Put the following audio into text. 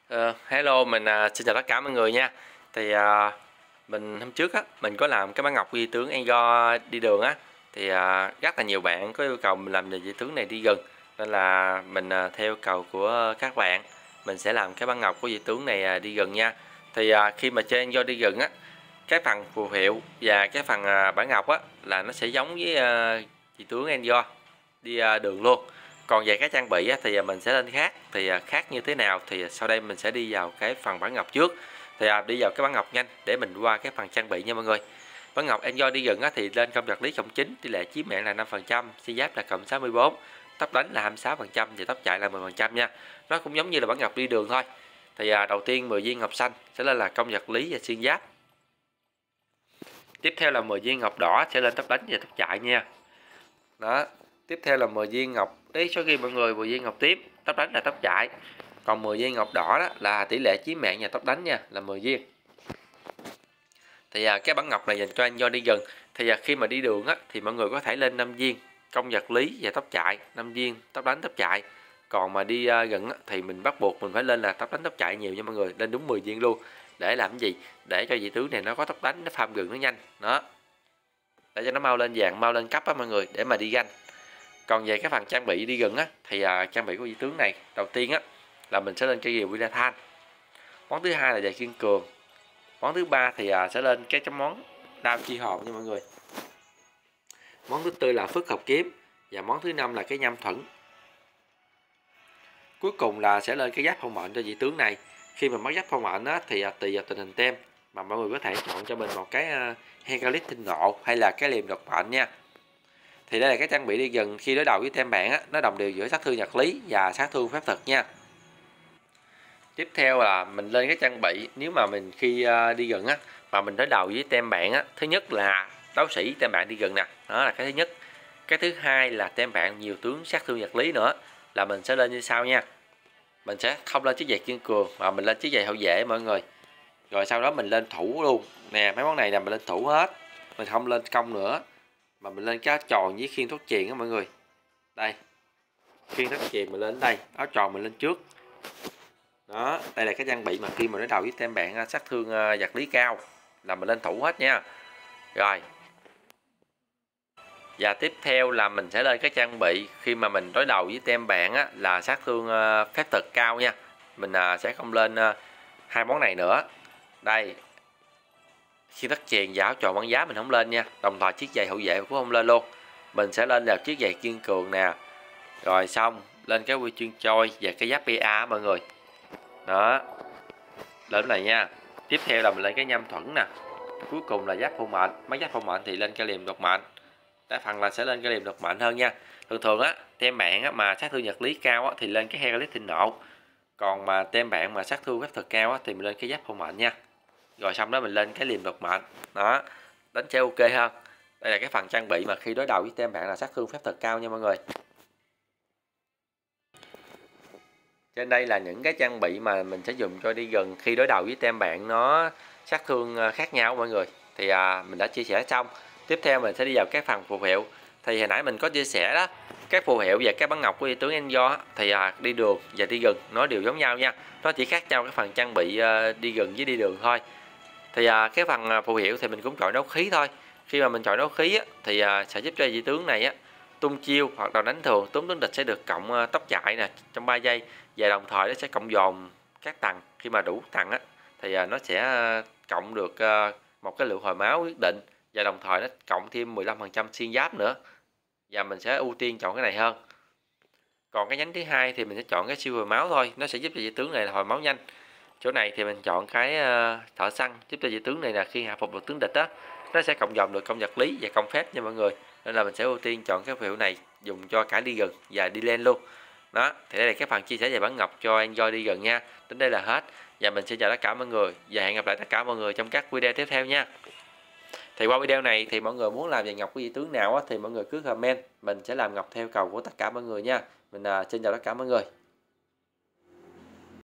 Hello, mình xin chào tất cả mọi người nha. Thì mình hôm trước á, mình có làm cái bản ngọc di tướng Ango đi đường á, thì rất là nhiều bạn có yêu cầu mình làm về di tướng này đi rừng, nên là mình theo yêu cầu của các bạn, mình sẽ làm cái bản ngọc của di tướng này đi rừng nha. Thì khi mà chơi Ango đi rừng á, cái phần phù hiệu và cái phần bản ngọc á là nó sẽ giống với di tướng Ango đi đường luôn. Còn về cái trang bị á, thì mình sẽ lên khác. Thì khác như thế nào thì sau đây mình sẽ đi vào cái phần bản ngọc trước. Thì đi vào cái bản ngọc nhanh để mình qua cái phần trang bị nha mọi người. Bản ngọc Enjoy đi rừng á, thì lên công vật lý cộng 9, tỷ lệ chí mạng là 5%, xi giáp là cộng 64, tốc đánh là 26% và tốc chạy là 10% nha. Nó cũng giống như là bản ngọc đi đường thôi. Thì đầu tiên 10 viên ngọc xanh sẽ lên là công vật lý và xuyên giáp. Tiếp theo là 10 viên ngọc đỏ sẽ lên tốc đánh và tốc chạy nha. Đó. Tiếp theo là 10 viên ngọc ý số ghi mọi người, 10 viên ngọc tím, tốc đánh là tốc chạy. Còn 10 viên ngọc đỏ đó là tỷ lệ chí mạng và tốc đánh nha, là 10 viên. Thì cái bản ngọc này dành cho anh do đi rừng. Thì khi mà đi đường á thì mọi người có thể lên 5 viên công vật lý và tốc chạy, 5 viên tốc đánh tốc chạy. Còn mà đi rừng á, thì mình bắt buộc mình phải lên là tốc đánh tốc chạy nhiều nha mọi người, lên đúng 10 viên luôn. Để làm cái gì? Để cho vị tướng này nó có tốc đánh, nó farm rừng nó nhanh. Đó. Để cho nó mau lên vàng, mau lên cấp á mọi người, để mà đi ganh. Còn về cái phần trang bị đi rừng á thì trang bị của vị tướng này đầu tiên á là mình sẽ lên cây rìu Virathan. Món thứ hai là giày kiên cường. Món thứ ba thì sẽ lên cái món đao chi hồn nha mọi người. Món thứ tư là phước hợp kiếm và món thứ năm là cái nhâm thuẫn. Cuối cùng là sẽ lên cái giáp phong mệnh cho vị tướng này. Khi mà mất giáp phong mệnh á thì tùy vào tình hình tem mà mọi người có thể chọn cho mình một cái Hecalit tinh nộ hay là cái liềm độc mệnh nha. Thì đây là cái trang bị đi rừng, khi đối đầu với tem bạn á, nó đồng đều giữa sát thương vật lý và sát thương phép thuật nha. Tiếp theo là mình lên cái trang bị, nếu mà mình khi đi rừng á mà mình đối đầu với tem bạn á, thứ nhất là đấu sĩ tem bạn đi rừng nè, đó là cái thứ nhất. Cái thứ hai là tem bạn nhiều tướng sát thương vật lý nữa, là mình sẽ lên như sau nha. Mình sẽ không lên chiếc giày kiên cường mà mình lên chiếc giày hậu vệ mọi người. Rồi sau đó mình lên thủ luôn. Nè, mấy món này là mình lên thủ hết. Mình không lên công nữa. Mà mình lên cái áo tròn với khiên thoát chuyền á mọi người. Đây. Khiên thoát chuyền mình lên đây, áo tròn mình lên trước. Đó, đây là cái trang bị mà khi mà đối đầu với tem bạn sát thương vật lý cao là mình lên thủ hết nha. Rồi. Và tiếp theo là mình sẽ lên cái trang bị khi mà mình đối đầu với tem bạn á là sát thương phép thuật cao nha. Mình sẽ không lên hai món này nữa. Đây. Khi thất chuyền và áo tròn bắn giá mình không lên nha. Đồng thời chiếc giày hậu vệ cũng không lên luôn. Mình sẽ lên là chiếc giày kiên cường nè. Rồi xong lên cái huy chương trôi và cái giáp PA mọi người. Đó. Lên này nha. Tiếp theo là mình lên cái nhâm thuẫn nè. Cuối cùng là giáp phong mệnh. Mấy giáp phong mệnh thì lên cái liềm độc mệnh. Đa phần là sẽ lên cái liềm độc mệnh hơn nha. Thường thường á, tem bạn á mà sát thương vật lý cao á thì lên cái Hecalit thịnh nộ. Còn mà tem bạn mà sát thương phép thuật cao á thì mình lên cái giáp phong mệnh nha. Rồi xong đó mình lên cái liềm độc mệnh. Đó. Đánh sẽ ok hơn. Đây là cái phần trang bị mà khi đối đầu với tem bạn là sát thương phép thuật cao nha mọi người. Trên đây là những cái trang bị mà mình sẽ dùng cho đi gần khi đối đầu với tem bạn nó sát thương khác nhau mọi người. Thì mình đã chia sẻ xong. Tiếp theo mình sẽ đi vào cái phần phù hiệu. Thì hồi nãy mình có chia sẻ đó, cái phù hiệu và cái bản ngọc của tướng Enjo thì đi đường và đi rừng nó đều giống nhau nha. Nó chỉ khác nhau cái phần trang bị đi rừng với đi đường thôi. Thì cái phần phù hiệu thì mình cũng chọn đấu khí thôi. Khi mà mình chọn đấu khí thì sẽ giúp cho vị tướng này tung chiêu hoặc là đánh thường, tướng địch sẽ được cộng tốc chạy nè trong 3 giây, và đồng thời nó sẽ cộng dồn các tầng. Khi mà đủ tầng thì nó sẽ cộng được một cái lượng hồi máu quyết định, và đồng thời nó cộng thêm 15% xuyên giáp nữa, và mình sẽ ưu tiên chọn cái này hơn. Còn cái nhánh thứ hai thì mình sẽ chọn cái siêu hồi máu thôi, nó sẽ giúp cho vị tướng này hồi máu nhanh. Chỗ này thì mình chọn cái thợ săn, giúp cho vị tướng này là khi hạ phục được tướng địch nó sẽ cộng dồn được công vật lý và công phép nha mọi người, nên là mình sẽ ưu tiên chọn cái phù hiệu này dùng cho cả đi gần và đi lên luôn. Đó, thì đây là cái phần chia sẻ về bản ngọc cho Enjoy đi gần nha. Đến đây là hết, và mình xin chào tất cả mọi người và hẹn gặp lại tất cả mọi người trong các video tiếp theo nha. Thì qua video này thì mọi người muốn làm về ngọc của vị tướng nào thì mọi người cứ comment, mình sẽ làm ngọc theo cầu của tất cả mọi người nha. Mình xin chào tất cả mọi người.